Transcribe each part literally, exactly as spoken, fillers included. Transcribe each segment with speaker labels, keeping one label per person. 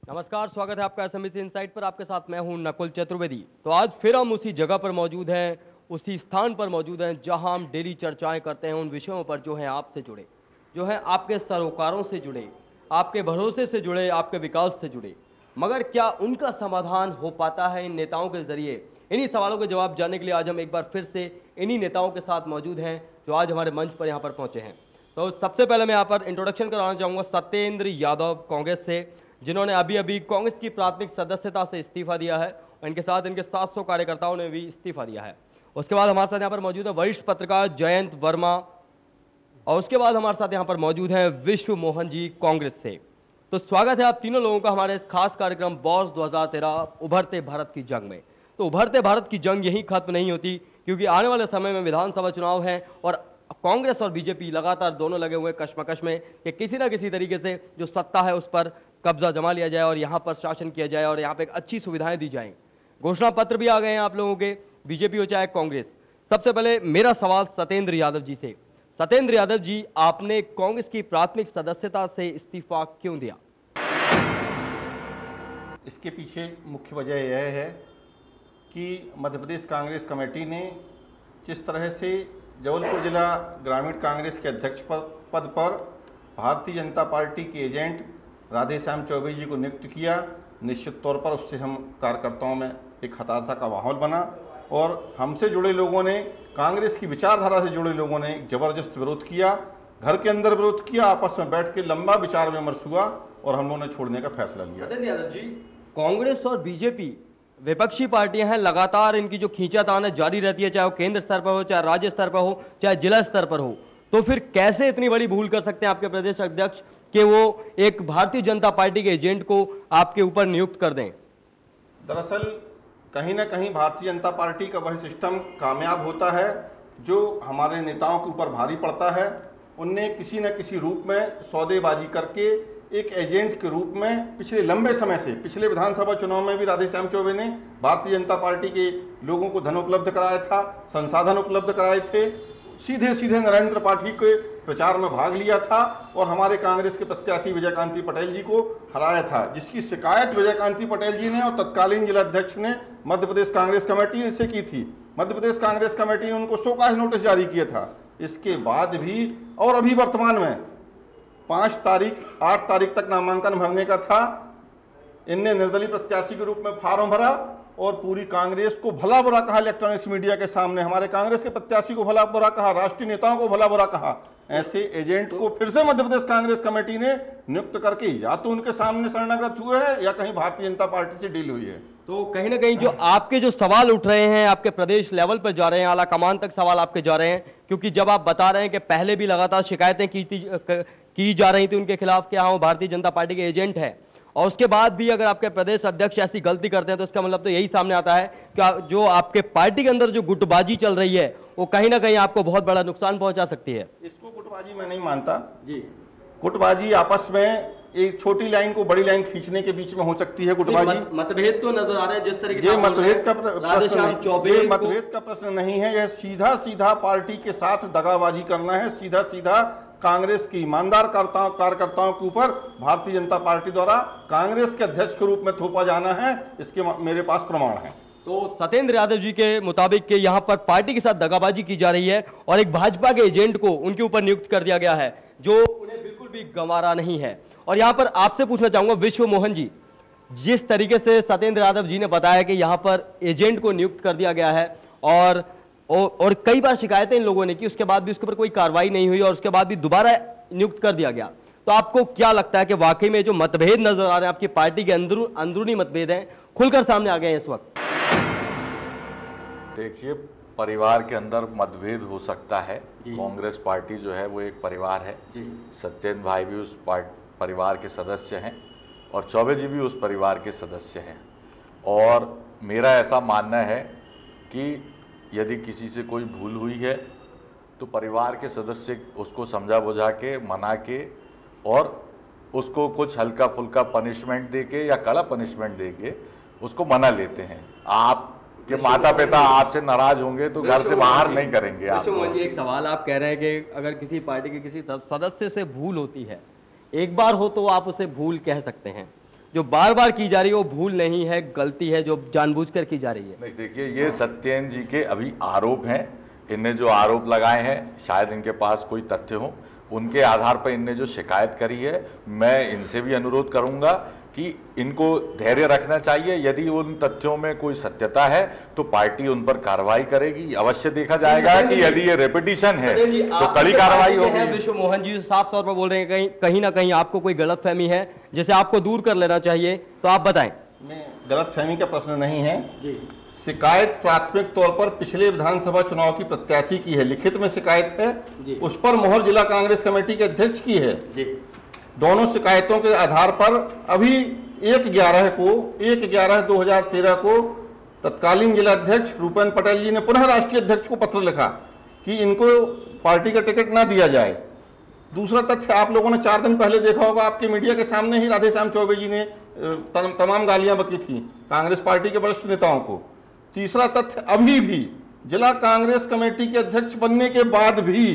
Speaker 1: नमस्कार, स्वागत है आपका एसएमबीसी इनसाइट पर। आपके साथ मैं हूं नकुल चतुर्वेदी। तो आज फिर हम उसी जगह पर मौजूद हैं, उसी स्थान पर मौजूद हैं जहां हम डेली चर्चाएं करते हैं उन विषयों पर जो हैं आपसे जुड़े, जो हैं आपके सरोकारों से जुड़े, आपके भरोसे से जुड़े, आपके विकास से जुड़े। मगर क्या उनका समाधान हो पाता है इन नेताओं के जरिए? इन्हीं सवालों के जवाब जानने के लिए आज हम एक बार फिर से इन्हीं नेताओं के साथ मौजूद हैं जो आज हमारे मंच पर यहाँ पर पहुँचे हैं। तो सबसे पहले मैं यहाँ पर इंट्रोडक्शन कराना चाहूँगा सत्येंद्र यादव कांग्रेस से, जिन्होंने अभी अभी कांग्रेस की प्राथमिक सदस्यता से इस्तीफा दिया है और इनके साथ इनके सात सौ कार्यकर्ताओं ने भी इस्तीफा दिया है। उसके बाद हमारे साथ यहाँ पर मौजूद है वरिष्ठ पत्रकार जयंत वर्मा, और उसके बाद हमारे साथ यहाँ पर मौजूद हैं विश्व मोहन जी कांग्रेस से। तो स्वागत है आप तीनों लोगों का हमारे इस खास कार्यक्रम बॉस दो हज़ार तेरह उभरते भारत की जंग में। तो उभरते भारत की जंग यहीं खत्म नहीं होती, क्योंकि आने वाले समय में विधानसभा चुनाव है और कांग्रेस और बीजेपी लगातार दोनों लगे हुए कश्मकश में कि किसी ना किसी तरीके से जो सत्ता है उस पर कब्जा जमा लिया जाए और यहाँ पर शासन किया जाए और यहाँ पे एक अच्छी सुविधाएं दी जाएं। घोषणा पत्र भी आ गए हैं आप लोगों के, बीजेपी हो चाहे कांग्रेस। सबसे पहले मेरा सवाल सत्येंद्र यादव जी से। सत्येंद्र यादव जी, आपने कांग्रेस की प्राथमिक सदस्यता से इस्तीफा क्यों दिया?
Speaker 2: इसके पीछे मुख्य वजह यह है कि मध्य प्रदेश कांग्रेस कमेटी ने जिस तरह से जबलपुर जिला ग्रामीण कांग्रेस के अध्यक्ष पद पर भारतीय जनता पार्टी के एजेंट राधे श्याम चौबे जी को नियुक्त किया, निश्चित तौर पर उससे हम कार्यकर्ताओं में एक हताशा का माहौल बना और हमसे जुड़े लोगों ने, कांग्रेस की विचारधारा से जुड़े लोगों ने एक जबरदस्त विरोध किया, घर के अंदर विरोध किया, आपस में बैठ के लंबा विचार विमर्श हुआ और हम लोगों ने छोड़ने का फैसला लिया।
Speaker 1: सत्येंद्र यादव जी, कांग्रेस और बीजेपी विपक्षी पार्टियां हैं, लगातार इनकी जो खींचातान है जारी रहती है, चाहे वो केंद्र स्तर पर हो, चाहे राज्य स्तर पर हो, चाहे जिला स्तर पर हो। तो फिर कैसे इतनी बड़ी भूल कर सकते हैं आपके प्रदेश अध्यक्ष कि वो एक भारतीय जनता पार्टी के एजेंट को आपके ऊपर नियुक्त कर दें?
Speaker 2: दरअसल कहीं ना कहीं भारतीय जनता पार्टी का वह सिस्टम कामयाब होता है जो हमारे नेताओं के ऊपर भारी पड़ता है। उनने किसी न किसी रूप में सौदेबाजी करके एक एजेंट के रूप में पिछले लंबे समय से, पिछले विधानसभा चुनाव में भी राधे श्याम चौबे ने भारतीय जनता पार्टी के लोगों को धन उपलब्ध कराया था, संसाधन उपलब्ध कराए थे, सीधे सीधे नरेंद्र त्रिपाठी के प्रचार में भाग लिया था और हमारे कांग्रेस के प्रत्याशी विजयकांति पटेल जी को हराया था, जिसकी शिकायत विजयकांति पटेल जी ने और तत्कालीन जिला अध्यक्ष ने मध्य प्रदेश कांग्रेस कमेटी से की थी। मध्य प्रदेश कांग्रेस कमेटी ने उनको शोकाज नोटिस जारी किया था। इसके बाद भी और अभी वर्तमान में पाँच तारीख आठ तारीख तक नामांकन भरने का था, इनने निर्दलीय प्रत्याशी के रूप में फार्म भरा और पूरी कांग्रेस को भला बुरा कहा, इलेक्ट्रॉनिक्स मीडिया के सामने हमारे कांग्रेस के प्रत्याशी को भला बुरा कहा, राष्ट्रीय नेताओं को भला बुरा कहा। ऐसे एजेंट को फिर से मध्य प्रदेश कांग्रेस कमेटी ने नियुक्त करके या तो उनके सामने शरणागत हुए हैं या कहीं भारतीय जनता पार्टी से डील हुई है।
Speaker 1: तो कहीं ना कहीं जो आपके जो सवाल उठ रहे हैं, आपके प्रदेश लेवल पर जा रहे हैं, आला कमान तक सवाल आपके जा रहे हैं, क्योंकि जब आप बता रहे हैं कि पहले भी लगातार शिकायतें की थी की जा रही थी उनके खिलाफ कि हाँ वो भारतीय जनता पार्टी के एजेंट है, और उसके बाद भी अगर आपके प्रदेश अध्यक्ष ऐसी गलती करते हैं तो इसका मतलब तो यही सामने आता है कि जो आपके पार्टी के अंदर जो गुटबाजी चल रही है वो कहीं ना कहीं आपको बहुत बड़ा नुकसान पहुंचा सकती है।
Speaker 2: इसको गुटबाजी मैं नहीं मानता
Speaker 1: जी।
Speaker 2: गुटबाजी आपस में एक छोटी लाइन को बड़ी लाइन खींचने के बीच में हो सकती है। गुटबाजी मतभेद
Speaker 1: तो नजर आ रहे हैं जिस तरीके से
Speaker 2: ये मतभेद का प्रश्न ये मतभेद का प्रश्न नहीं है, यह सीधा सीधा पार्टी के साथ दगाबाजी करना है, सीधा सीधा कांग्रेस की ईमानदार कार्यकर्ताओं के ऊपर भारतीय जनता पार्टी द्वारा कांग्रेस के अध्यक्ष के रूप में थोपा जाना है। इसके मेरे पास प्रमाण है।
Speaker 1: तो सत्येंद्र यादव जी के मुताबिक के यहाँ पर पार्टी के साथ दगाबाजी की जा रही है और एक भाजपा के एजेंट को उनके ऊपर नियुक्त कर दिया गया है जो उन्हें बिल्कुल भी गंवारा नहीं है। और यहाँ पर आपसे पूछना चाहूंगा विश्व मोहन जी, जिस तरीके से सत्येंद्र यादव जी ने बताया कि यहाँ पर एजेंट को नियुक्त कर दिया गया है और और, और कई बार शिकायतें इन लोगों ने की, उसके बाद भी उसके ऊपर कोई कार्रवाई नहीं हुई और उसके बाद भी दोबारा नियुक्त कर दिया गया, तो आपको क्या लगता है कि वाकई में जो मतभेद नजर आ रहे हैं आपकी पार्टी के अंदर अंदरूनी मतभेद हैं खुलकर सामने आ गए हैं इस वक्त?
Speaker 3: देखिए, परिवार के अंदर मतभेद हो सकता है। कांग्रेस पार्टी जो है वो एक परिवार है। सत्येंद्र भाई भी उस परिवार के सदस्य हैं और चौबे जी भी उस परिवार के सदस्य हैं। और मेरा ऐसा मानना है कि यदि किसी से कोई भूल हुई है तो परिवार के सदस्य उसको समझा बुझा के, मना के और उसको कुछ हल्का फुल्का पनिशमेंट दे के या कड़ा पनिशमेंट दे के उसको मना लेते हैं। आप कि माता पिता आपसे नाराज होंगे तो घर से बाहर नहीं करेंगे। आप
Speaker 1: एक सवाल आप कह रहे हैं कि अगर किसी पार्टी के किसी सदस्य से भूल होती है, एक बार हो तो आप उसे भूल कह सकते हैं, जो बार बार की जा रही है वो भूल नहीं है, गलती है जो जानबूझकर की जा रही है?
Speaker 3: नहीं, देखिए ये सत्येंद्र जी के अभी आरोप हैं। इनने जो आरोप लगाए हैं, शायद इनके पास कोई तथ्य हो, उनके आधार पर इनने जो शिकायत करी है, मैं इनसे भी अनुरोध करूंगा कि इनको धैर्य रखना चाहिए। यदि उन तथ्यों में कोई सत्यता है तो पार्टी उन पर कार्रवाई करेगी। अवश्य देखा जाएगा कि यदि ये रेपिटेशन है तो कड़ी कार्रवाई होगी।
Speaker 1: विश्व मोहन जी साफ तौर पर बोल रहे हैं कहीं कहीं ना कहीं आपको कोई गलतफहमी है जिसे आपको दूर कर लेना चाहिए, तो आप बताएं।
Speaker 2: में गलतफहमी का प्रश्न नहीं है जी। शिकायत प्राथमिक तौर पर पिछले विधानसभा चुनाव की प्रत्याशी की है, लिखित में शिकायत है, उस पर मोहर जिला कांग्रेस कमेटी के अध्यक्ष की है जी। दोनों शिकायतों के आधार पर अभी एक ग्यारह को एक ग्यारह दो हजार तेरह को तत्कालीन जिला अध्यक्ष रूपेंद्र पटेल जी ने पुनः राष्ट्रीय अध्यक्ष को पत्र लिखा कि इनको पार्टी का टिकट ना दिया जाए। दूसरा तथ्य आप लोगों ने चार दिन पहले देखा होगा, आपके मीडिया के सामने ही राधेश्याम चौबे जी ने तमाम गालियां बकी थी कांग्रेस पार्टी के वरिष्ठ नेताओं को। तीसरा तथ्य, अभी भी जिला कांग्रेस कमेटी के अध्यक्ष बनने के बाद भी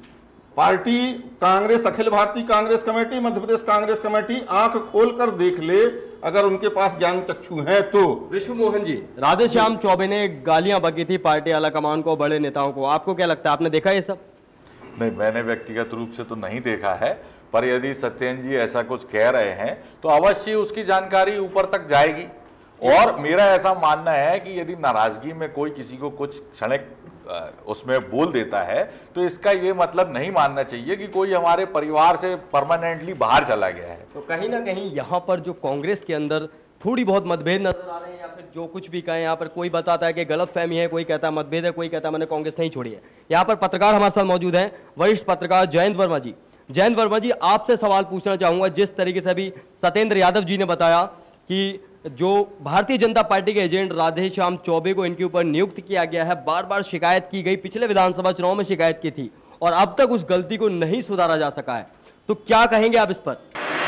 Speaker 2: party Congress, Akhil Bharatiya Congress committee, Madhya Pradesh Congress committee आंख खोलकर देख ले अगर उनके पास ज्ञान चक्षु है तो।
Speaker 1: विश्व मोहन जी, राधेश्याम चौबे ने गालियां बकी थी पार्टी आलाकमान को, बड़े नेताओं को, आपको क्या लगता है, आपने देखा ये सब?
Speaker 3: नहीं, मैंने व्यक्तिगत रूप से तो नहीं देखा है, पर यदि सत्येंद्र जी ऐसा कुछ कह रहे हैं तो अवश्य उसकी जानकारी ऊपर तक जाएगी। और मेरा ऐसा मानना है कि यदि नाराजगी में कोई किसी को कुछ क्षणिक उसमें बोल देता है तो इसका ये मतलब नहीं मानना चाहिए कि कोई हमारे परिवार से परमानेंटली बाहर चला गया है।
Speaker 1: तो कहीं ना कहीं यहाँ पर जो कांग्रेस के अंदर थोड़ी बहुत मतभेद नजर आ रहे हैं, या फिर जो कुछ भी कहें, यहाँ पर कोई बताता है कि गलतफहमी है, कोई कहता है मतभेद है, कोई कहता है मैंने कांग्रेस नहीं छोड़ी है। यहाँ पर पत्रकार हमारे साथ मौजूद हैं, वरिष्ठ पत्रकार जयंत वर्मा जी। जयंत वर्मा जी, आपसे सवाल पूछना चाहूंगा। जिस तरीके से अभी सत्येंद्र यादव जी ने बताया कि जो भारतीय जनता पार्टी के एजेंट राधेश्याम चौबे को इनके ऊपर नियुक्त किया गया है, बार बार शिकायत की गई, पिछले विधानसभा चुनाव में शिकायत की थी और अब तक उस गलती को नहीं सुधारा जा सका है, तो क्या कहेंगे आप इस पर?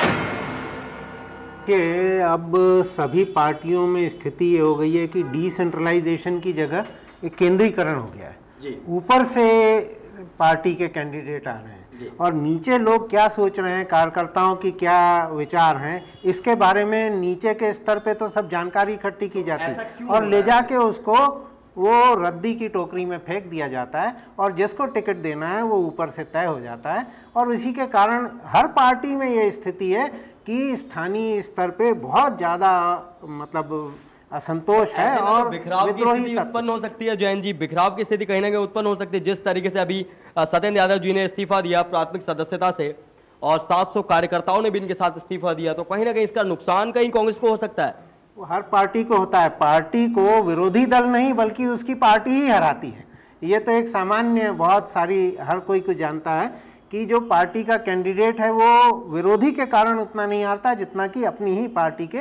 Speaker 4: कि अब सभी पार्टियों में स्थिति ये हो गई है कि डिसेंट्रलाइजेशन की जगह एक केंद्रीकरण हो गया है। ऊपर से पार्टी के कैंडिडेट आ रहे हैं और नीचे लोग क्या सोच रहे हैं, कार्यकर्ताओं की क्या विचार हैं, इसके बारे में नीचे के स्तर पे तो सब जानकारी इकट्ठी की जाती है और ले जाके उसको वो रद्दी की टोकरी में फेंक दिया जाता है और जिसको टिकट देना है वो ऊपर से तय हो जाता है। और इसी के कारण हर पार्टी में ये स्थिति है कि स्थानीय स्तर पे बहुत ज़्यादा मतलब असंतोष है और
Speaker 1: बिखराव की स्थिति उत्पन्न हो सकती है। जैन जी, बिखराव की स्थिति कहीं ना कहीं उत्पन्न हो सकती है। जिस तरीके से अभी सत्येंद्र यादव जी ने इस्तीफा दिया प्राथमिक सदस्यता से और सात सौ कार्यकर्ताओं ने भी इनके साथ इस्तीफा दिया, तो कहीं ना कहीं इसका नुकसान कहीं कांग्रेस को हो सकता है।
Speaker 4: वो हर पार्टी को होता है, पार्टी को विरोधी दल नहीं बल्कि उसकी पार्टी ही हराती है। ये तो एक सामान्य, बहुत सारी, हर कोई को जानता है कि जो पार्टी का कैंडिडेट है वो विरोधी के कारण उतना नहीं हारता जितना कि अपनी ही पार्टी के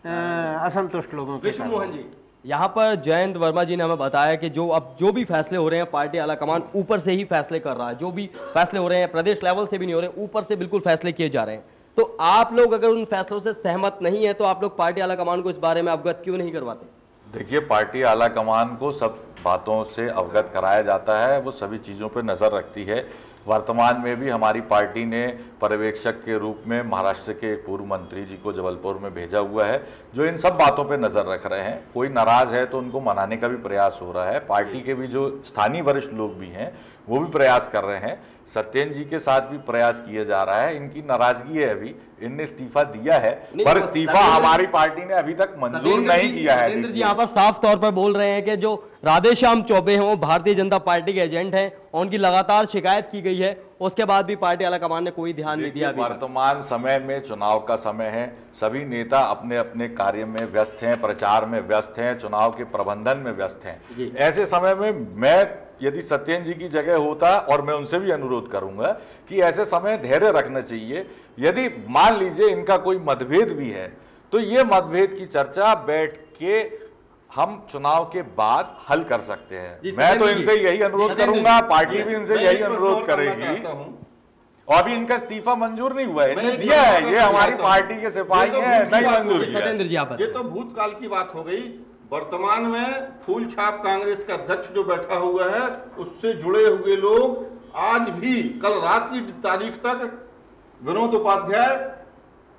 Speaker 4: असंतुष्ट लोगों के।
Speaker 1: विश्व मोहन जी, यहाँ पर जयंत वर्मा जी ने हमें बताया कि जो अब जो भी फैसले हो रहे हैं पार्टी आलाकमान ऊपर से ही फैसले कर रहा है, जो भी फैसले हो रहे हैं प्रदेश लेवल से भी नहीं हो रहे, ऊपर से बिल्कुल फैसले किए जा रहे हैं। तो आप लोग अगर उन फैसलों से सहमत नहीं है तो आप लोग पार्टी आलाकमान को इस बारे में अवगत क्यों नहीं करवाते?
Speaker 3: देखिए, पार्टी आलाकमान को सब बातों से अवगत कराया जाता है, वो सभी चीज़ों पर नज़र रखती है। वर्तमान में भी हमारी पार्टी ने पर्यवेक्षक के रूप में महाराष्ट्र के एक पूर्व मंत्री जी को जबलपुर में भेजा हुआ है जो इन सब बातों पे नज़र रख रहे हैं। कोई नाराज है तो उनको मनाने का भी प्रयास हो रहा है। पार्टी के भी जो स्थानीय वरिष्ठ लोग भी हैं वो भी प्रयास कर रहे हैं। सत्येंद्र जी के साथ भी प्रयास किया जा रहा है। इनकी नाराजगी है, अभी इनने इस्तीफा दिया है पर इस्तीफा हमारी पार्टी ने अभी तक मंजूर नहीं किया है।
Speaker 1: सत्येंद्र जी यहाँ पर साफ तौर पर बोल रहे हैं कि जो राधेश्याम चौबे हैं वो भारतीय जनता पार्टी के एजेंट हैं, उनकी लगातार शिकायत की गई है, उसके बाद भी पार्टी आलाकमान ने कोई ध्यान नहीं दिया।
Speaker 3: वर्तमान समय में चुनाव का समय है, सभी नेता अपने अपने कार्य में व्यस्त हैं, प्रचार में व्यस्त हैं, चुनाव के प्रबंधन में व्यस्त हैं। ऐसे समय में मैं यदि सत्येंद्र जी की जगह होता और मैं उनसे भी अनुरोध करूंगा कि ऐसे समय धैर्य रखना चाहिए। यदि मान लीजिए इनका कोई मतभेद भी है तो ये मतभेद की चर्चा बैठ के हम चुनाव के बाद हल कर सकते हैं। मैं तो इनसे यही अनुरोध करूंगा, पार्टी भी इनसे यही अनुरोध करेगी। और अभी इनका इस्तीफा मंजूर नहीं हुआ है, इन्हें दिया है, ये हमारी पार्टी के सिपाही हैं, नहीं मंजूर किया।
Speaker 2: ये तो भूतकाल की बात हो गई। वर्तमान में फूल छाप कांग्रेस का अध्यक्ष जो बैठा हुआ है उससे जुड़े हुए लोग आज भी, कल रात की तारीख तक विनोद उपाध्याय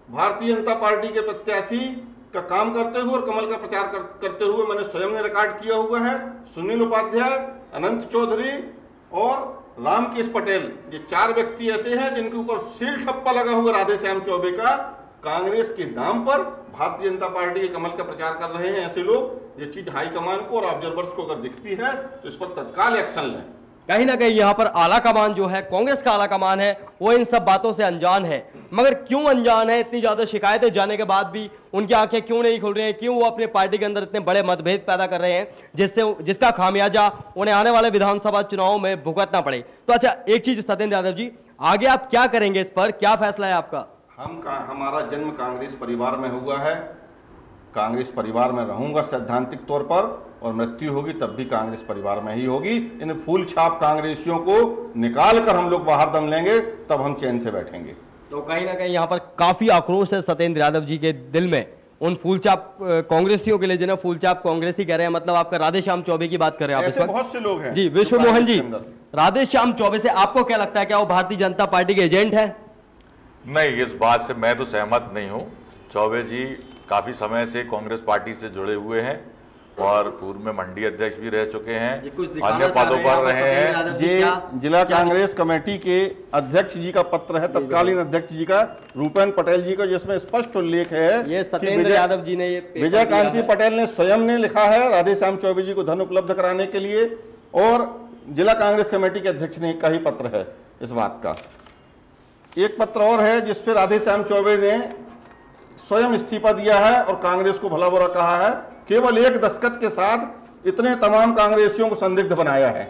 Speaker 2: भारतीय जनता पार्टी के प्रत्याशी का काम करते हुए और कमल का प्रचार कर, करते हुए मैंने स्वयं ने रिकॉर्ड किया हुआ है। सुनील उपाध्याय, अनंत चौधरी और रामकेश पटेल, ये चार व्यक्ति ऐसे हैं जिनके ऊपर सील ठप्पा लगा हुआ राधे श्याम चौबे का। कांग्रेस के नाम पर भारतीय जनता पार्टी के कमल का प्रचार कर रहे हैं ऐसे लोग। ये चीज हाईकमान को और ऑब्जर्वर्स को अगर दिखती है तो इस पर तत्काल एक्शन लें।
Speaker 1: कहीं ना कहीं यहाँ पर आला कमान जो है, कांग्रेस का आला कमान है, वो इन सब बातों से अनजान है। मगर क्यों अनजान है? इतनी ज्यादा शिकायतें जाने के बाद भी उनकी आंखें क्यों नहीं खुल रही हैं? क्यों वो अपने पार्टी के अंदर इतने बड़े मतभेद पैदा कर रहे हैं जिससे जिसका खामियाजा उन्हें आने वाले विधानसभा चुनाव में भुगतना पड़े? तो अच्छा, एक चीज सत्येंद्र यादव जी, आगे आप क्या करेंगे इस पर? क्या फैसला है आपका?
Speaker 2: हम का हमारा जन्म कांग्रेस परिवार में हुआ है, कांग्रेस परिवार में रहूंगा सैद्धांतिक तौर पर, और मृत्यु होगी तब भी कांग्रेस परिवार में ही होगी। इन फूल छाप कांग्रेसियों को निकाल कर हम लोग बाहर दम लेंगे, तब हम चैन से बैठेंगे।
Speaker 1: तो कहीं ना कहीं यहाँ पर काफी आक्रोश है सत्येंद्र यादव जी के दिल में उन फूलचाप कांग्रेसियों के लिए जिन्हें फूलचाप कांग्रेसी कह रहे हैं। मतलब आपका राधे श्याम चौबे की बात कर रहे हैं आप?
Speaker 2: ऐसे बहुत से लोग हैं
Speaker 1: जी। विश्व मोहन जी, राधे श्याम चौबे से आपको क्या लगता है, क्या वो भारतीय जनता पार्टी के एजेंट है?
Speaker 3: नहीं, इस बात से मैं तो सहमत नहीं हूं। चौबे जी काफी समय से कांग्रेस पार्टी से जुड़े हुए हैं और पूर्व में मंडी अध्यक्ष भी रह चुके हैं, अन्य पदों पर रहे हैं।
Speaker 2: ये जिला कांग्रेस कमेटी के अध्यक्ष जी का पत्र है, तत्कालीन अध्यक्ष जी का, रूपेन पटेल जी का, जिसमें स्पष्ट उल्लेख है
Speaker 1: ये सत्येंद्र यादव जी ने, ये
Speaker 2: विजय कांति पटेल ने स्वयं ने लिखा है राधे श्याम चौबे जी को धन उपलब्ध कराने के लिए, और जिला कांग्रेस कमेटी के अध्यक्ष ने का ही पत्र है इस बात का। एक पत्र और है जिस पर राधे श्याम चौबे ने स्वयं इस्तीफा दिया है और कांग्रेस को भला बुरा कहा है। केवल एक दस्तखत के साथ इतने तमाम कांग्रेसियों को संदिग्ध बनाया है।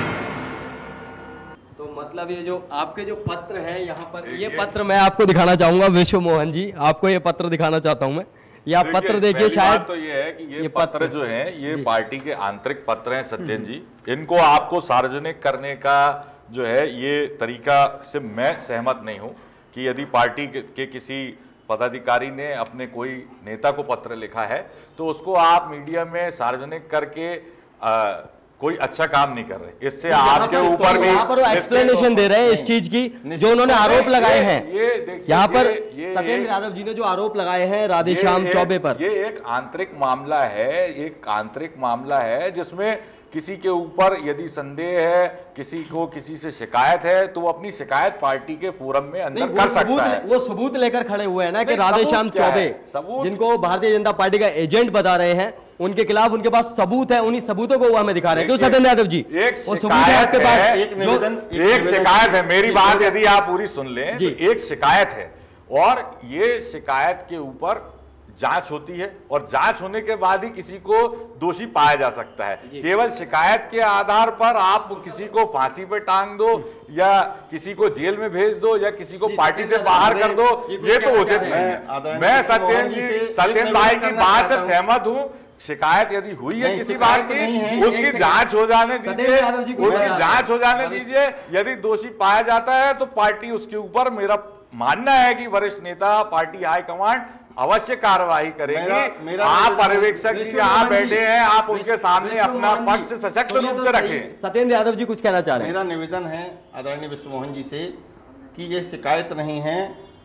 Speaker 1: तो मतलब ये जो आपके जो पत्र है यहाँ पर, ये पत्र मैं आपको दिखाना चाहूंगा विश्व मोहन जी, आपको ये पत्र दिखाना चाहता हूं मैं। ये आप पत्र देखिए। शायद
Speaker 3: तो ये है कि ये, ये पत्र, पत्र जो है ये पार्टी के आंतरिक पत्र हैं सत्येंद्र जी। इनको आपको सार्वजनिक करने का जो है ये तरीका से मैं सहमत नहीं हूं कि यदि पार्टी के, के किसी पदाधिकारी ने अपने कोई नेता को पत्र लिखा है तो उसको आप मीडिया में सार्वजनिक करके आ, कोई अच्छा काम नहीं कर रहे। इससे आपके ऊपर भी
Speaker 1: यहाँ पर एक्सप्लेनेशन दे रहे हैं इस चीज की जो उन्होंने आरोप लगाए हैं।
Speaker 3: ये देखिए,
Speaker 1: यहाँ पर सत्येंद्र यादव जी ने जो आरोप लगाए हैं राधे श्याम चौबे पर,
Speaker 3: ये एक आंतरिक मामला है, एक आंतरिक मामला है जिसमें किसी के ऊपर यदि संदेह है, किसी को किसी से शिकायत है, तो वो अपनी शिकायत पार्टी के फोरम में अंदर कर सकता है।
Speaker 1: वो सबूत लेकर खड़े हुए हैं ना कि राधे श्याम चौबे जिनको भारतीय जनता पार्टी का एजेंट बता रहे हैं, उनके खिलाफ उनके पास सबूत है, उन्हीं सबूतों को वो हमें दिखा रहे हैं। क्यों सत्येंद्र यादव जी?
Speaker 3: एक शिकायत है, एक निवेदन, एक शिकायत है। मेरी बात यदि आप पूरी सुन लें तो एक शिकायत है और ये शिकायत के ऊपर जांच होती है और जांच होने के बाद ही किसी को दोषी पाया जा सकता है। केवल शिकायत के आधार पर आप किसी को फांसी पे टांग दो या किसी को जेल में भेज दो या किसी को पार्टी से बाहर कर दो, ये तो उचित नहीं है। मैं सत्येंद्र जी सत्येंद्र भाई की बात से सहमत हूं। शिकायत यदि हुई है किसी बात की, उसकी जांच हो जाने दीजिए, उसकी जांच हो जाने दीजिए। यदि दोषी पाया जाता है तो पार्टी उसके ऊपर, मेरा मानना है कि वरिष्ठ नेता, पार्टी हाईकमांड अवश्य कार्रवाई करेगी। मेरा, मेरा आप पर्यवेक्षक जी यहाँ बैठे हैं, आप उनके सामने अपना पक्ष सशक्त रूप से रखें।
Speaker 1: सत्येंद्र यादव जी कुछ कहना चाह रहे हैं?
Speaker 2: मेरा निवेदन है आदरणीय विश्व मोहन जी से कि ये शिकायत नहीं है,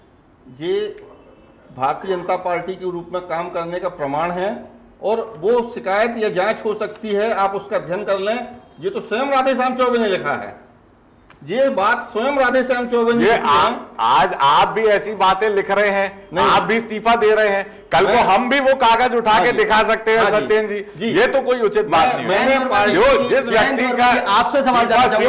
Speaker 2: ये भारतीय जनता पार्टी के रूप में काम करने का प्रमाण है और वो शिकायत या जांच हो सकती है, आप उसका अध्ययन कर लें। ये तो स्वयं राधे श्याम चौबे ने लिखा है, ये बात स्वयं राधे श्याम चौबे ने।
Speaker 3: आज आप भी ऐसी बातें लिख रहे हैं, आप भी इस्तीफा दे रहे हैं, कल को हम भी वो कागज उठा के दिखा सकते हैं सत्येंद्र जी, जी। ये तो कोई उचित बात नहीं है। जो जिस व्यक्ति का
Speaker 1: आपसे सवाल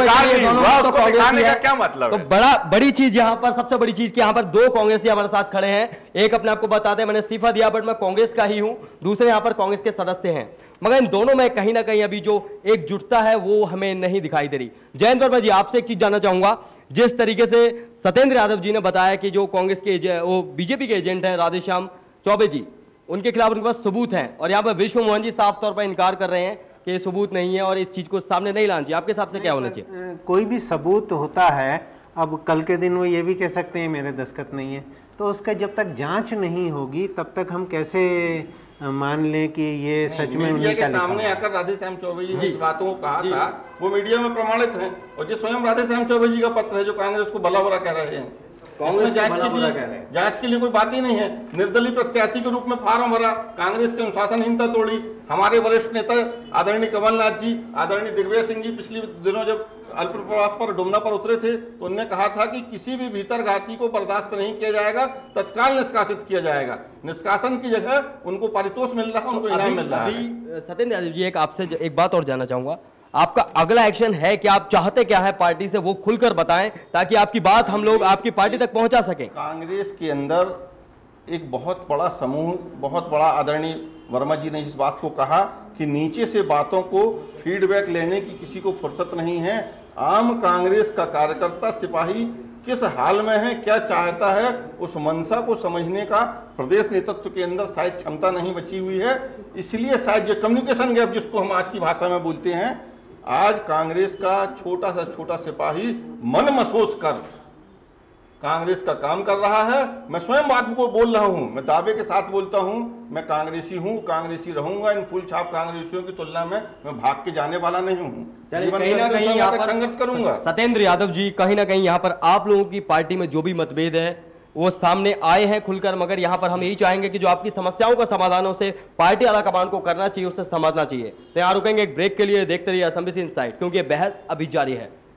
Speaker 3: उसको दिखाने का क्या मतलब?
Speaker 1: तो बड़ा बड़ी चीज यहाँ पर, सबसे बड़ी चीज की यहाँ पर दो कांग्रेसी हमारे साथ खड़े हैं। एक अपने आपको बताते हैं मैंने इस्तीफा दिया बट मैं कांग्रेस का ही हूँ, दूसरे यहाँ पर कांग्रेस के सदस्य हैं, मगर इन दोनों में कहीं ना कहीं अभी जो एकजुटता है वो हमें नहीं दिखाई दे रही। जयंत वर्मा जी, आपसे एक चीज जानना चाहूंगा, जिस तरीके से सत्येंद्र यादव जी ने बताया कि जो कांग्रेस के वो बीजेपी के एजेंट हैं राधे श्याम चौबे जी, उनके खिलाफ उनके पास सबूत हैं और यहाँ पर विश्व मोहन जी साफ तौर पर इनकार कर रहे हैं कि सबूत नहीं है और इस चीज को सामने नहीं लाना चाहिए। आपके हिसाब से क्या होना चाहिए?
Speaker 4: कोई भी सबूत होता है, अब कल के दिन वो ये भी कह सकते हैं मेरे दस्तखत नहीं है, तो उसका जब तक जांच नहीं होगी तब तक हम कैसे मान लें कि ये सच में
Speaker 2: मीडिया के सामने आकर राधे श्याम चौबे जी ने इस बातों को कहा था, वो मीडिया में प्रमाणित है और जो स्वयं राधे श्याम चौबे जी का पत्र है जो कांग्रेस को भला बुरा कह रहे हैं। इसमें जांच के लिए जांच के लिए कोई बात ही नहीं है। निर्दलीय प्रत्याशी के रूप में फार्म भरा, कांग्रेस की अनुशासनहीनता तोड़ी। हमारे वरिष्ठ नेता आदरणीय कमलनाथ जी, आदरणीय दिग्विजय सिंह जी पिछले दिनों जब अल्प प्रवास पर डुमना पर उतरे थे तो उन्होंने कहा था कि किसी भी भीतरघाती को बर्दाश्त नहीं किया जाएगा, तत्काल निष्कासित किया जाएगा। निष्कासन की जगह उनको पारितोष मिल रहा है, उनको इनाम मिल रहा है।
Speaker 1: सत्येंद्र यादव जी, एक आपसे एक बात और जानना चाहूंगा, आपका अगला एक्शन है कि आप चाहते क्या है पार्टी से, वो खुलकर बताएं ताकि आपकी बात हम लोग आपकी पार्टी तक पहुंचा सकें।
Speaker 2: कांग्रेस के अंदर एक बहुत बड़ा समूह, बहुत बड़ा, आदरणीय वर्मा जी ने इस बात को कहा कि नीचे से बातों को फीडबैक लेने की किसी को फुर्सत नहीं है। आम कांग्रेस का कार्यकर्ता सिपाही किस हाल में है, क्या चाहता है, उस मंशा को समझने का प्रदेश नेतृत्व के अंदर शायद क्षमता नहीं बची हुई है। इसलिए शायद ये कम्युनिकेशन गैप जिसको हम आज की भाषा में बोलते हैं, आज कांग्रेस का छोटा सा छोटा सिपाही मन महसूस कर कांग्रेस का काम कर रहा है। मैं स्वयं बात को बोल रहा हूं, मैं दावे के साथ बोलता हूं, मैं कांग्रेसी हूं, कांग्रेसी रहूंगा। इन फूल छाप कांग्रेसियों की तुलना में मैं भाग के जाने वाला नहीं हूं। जीवन
Speaker 1: कहीं ना कहीं यहाँ पर
Speaker 2: संघर्ष करूंगा।
Speaker 1: सत्येंद्र यादव जी, कहीं ना कहीं यहाँ पर आप लोगों की पार्टी में जो भी मतभेद है वो सामने आए हैं खुलकर, मगर यहाँ पर हम यही चाहेंगे कि जो आपकी समस्याओं का समाधान है उसे पार्टी आला कमान को करना चाहिए, उससे समझना चाहिए। तो यहाँ रुकेंगे एक ब्रेक के लिए, देखते रहिए एसएमबीसी इनसाइड, क्योंकि बहस अभी जारी है।